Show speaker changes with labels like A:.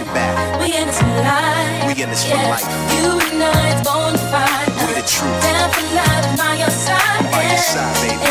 A: your back.
B: We in this for life.
A: We in this for life.
B: You and I, it's bonafide.
A: We the truth.
B: Down for life, by your side.
A: By your side, baby.